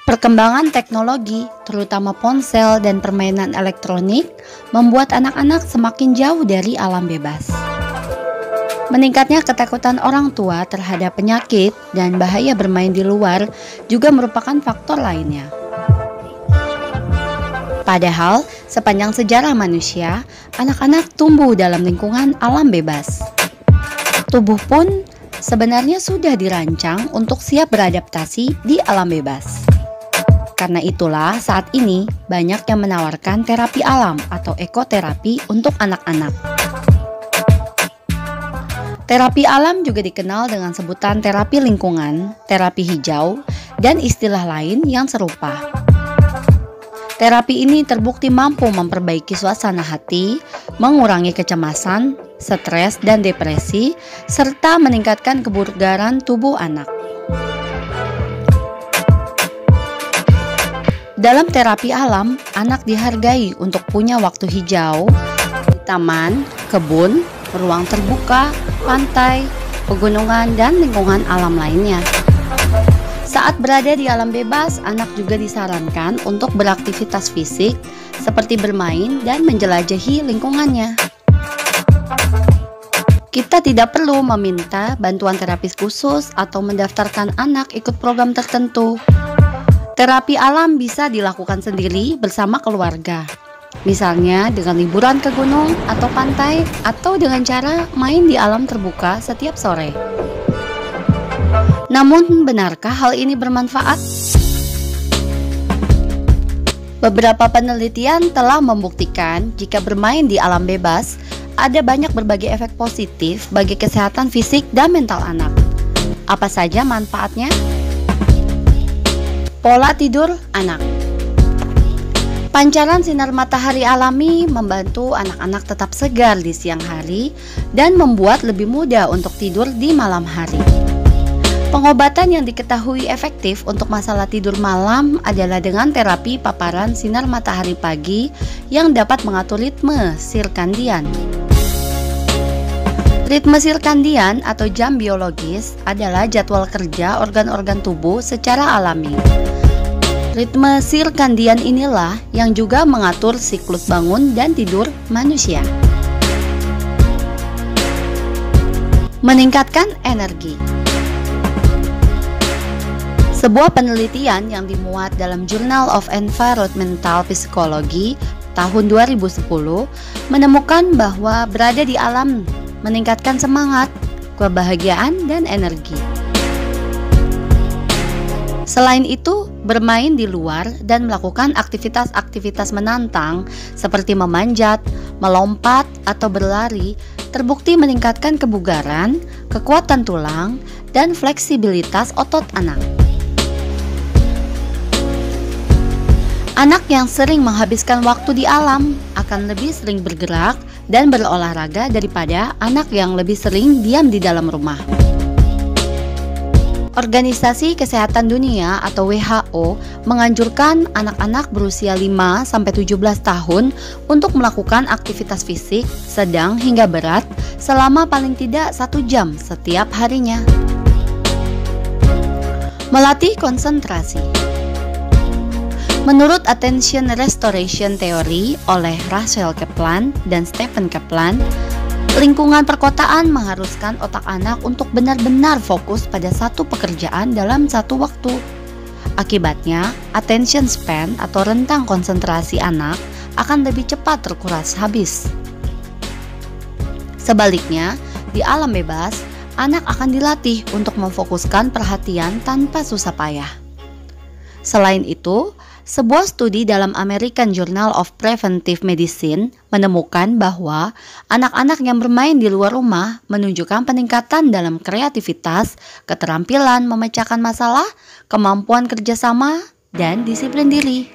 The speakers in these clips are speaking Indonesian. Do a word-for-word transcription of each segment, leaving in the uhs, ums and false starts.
Perkembangan teknologi, terutama ponsel dan permainan elektronik, membuat anak-anak semakin jauh dari alam bebas. Meningkatnya ketakutan orang tua terhadap penyakit dan bahaya bermain di luar juga merupakan faktor lainnya. Padahal, sepanjang sejarah manusia, anak-anak tumbuh dalam lingkungan alam bebas. Tubuh pun sebenarnya sudah dirancang untuk siap beradaptasi di alam bebas. Karena itulah saat ini banyak yang menawarkan terapi alam atau ekoterapi untuk anak-anak. Terapi alam juga dikenal dengan sebutan terapi lingkungan, terapi hijau, dan istilah lain yang serupa. Terapi ini terbukti mampu memperbaiki suasana hati, mengurangi kecemasan, stres, dan depresi, serta meningkatkan kebugaran tubuh anak. Dalam terapi alam, anak dihargai untuk punya waktu hijau di taman, kebun, ruang terbuka, pantai, pegunungan, dan lingkungan alam lainnya. Saat berada di alam bebas, anak juga disarankan untuk beraktivitas fisik seperti bermain dan menjelajahi lingkungannya. Kita tidak perlu meminta bantuan terapis khusus atau mendaftarkan anak ikut program tertentu. Terapi alam bisa dilakukan sendiri bersama keluarga, misalnya dengan liburan ke gunung atau pantai, atau dengan cara main di alam terbuka setiap sore. Namun, benarkah hal ini bermanfaat? Beberapa penelitian telah membuktikan jika bermain di alam bebas, ada banyak berbagai efek positif bagi kesehatan fisik dan mental anak. Apa saja manfaatnya? Pola tidur anak. Pancaran sinar matahari alami membantu anak-anak tetap segar di siang hari dan membuat lebih mudah untuk tidur di malam hari. Pengobatan yang diketahui efektif untuk masalah tidur malam adalah dengan terapi paparan sinar matahari pagi yang dapat mengatur ritme sirkadian. Ritme sirkadian atau jam biologis adalah jadwal kerja organ-organ tubuh secara alami. Ritme sirkadian inilah yang juga mengatur siklus bangun dan tidur manusia. Meningkatkan energi. Sebuah penelitian yang dimuat dalam Journal of Environmental Psychology tahun dua ribu sepuluh menemukan bahwa berada di alam meningkatkan semangat, kebahagiaan, dan energi. Selain itu, bermain di luar dan melakukan aktivitas-aktivitas menantang seperti memanjat, melompat, atau berlari terbukti meningkatkan kebugaran, kekuatan tulang, dan fleksibilitas otot anak. Anak yang sering menghabiskan waktu di alam akan lebih sering bergerak dan berolahraga daripada anak yang lebih sering diam di dalam rumah. Organisasi Kesehatan Dunia atau W H O menganjurkan anak-anak berusia lima sampai tujuh belas tahun untuk melakukan aktivitas fisik sedang hingga berat selama paling tidak satu jam setiap harinya. Melatih konsentrasi. Menurut Attention Restoration Theory oleh Rachel Kaplan dan Stephen Kaplan, lingkungan perkotaan mengharuskan otak anak untuk benar-benar fokus pada satu pekerjaan dalam satu waktu. Akibatnya, attention span atau rentang konsentrasi anak akan lebih cepat terkuras habis. Sebaliknya, di alam bebas, anak akan dilatih untuk memfokuskan perhatian tanpa susah payah. Selain itu, sebuah studi dalam American Journal of Preventive Medicine menemukan bahwa anak-anak yang bermain di luar rumah menunjukkan peningkatan dalam kreativitas, keterampilan memecahkan masalah, kemampuan kerjasama, dan disiplin diri.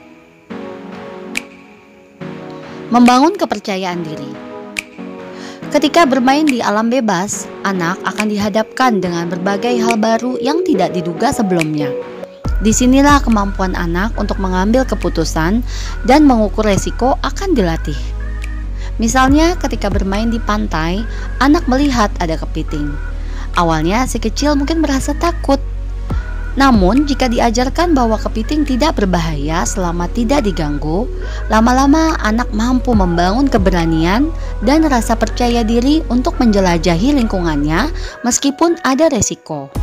Membangun kepercayaan diri. Ketika bermain di alam bebas, anak akan dihadapkan dengan berbagai hal baru yang tidak diduga sebelumnya. Disinilah kemampuan anak untuk mengambil keputusan dan mengukur resiko akan dilatih. Misalnya ketika bermain di pantai, anak melihat ada kepiting. Awalnya si kecil mungkin merasa takut, Namun, jika diajarkan bahwa kepiting tidak berbahaya selama tidak diganggu, lama-lama anak mampu membangun keberanian dan rasa percaya diri untuk menjelajahi lingkungannya meskipun ada resiko.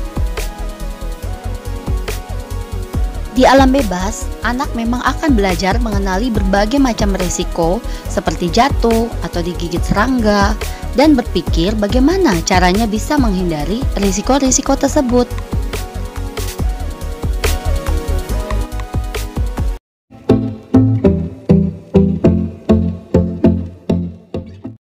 Di alam bebas, anak memang akan belajar mengenali berbagai macam resiko seperti jatuh atau digigit serangga dan berpikir bagaimana caranya bisa menghindari risiko-risiko tersebut.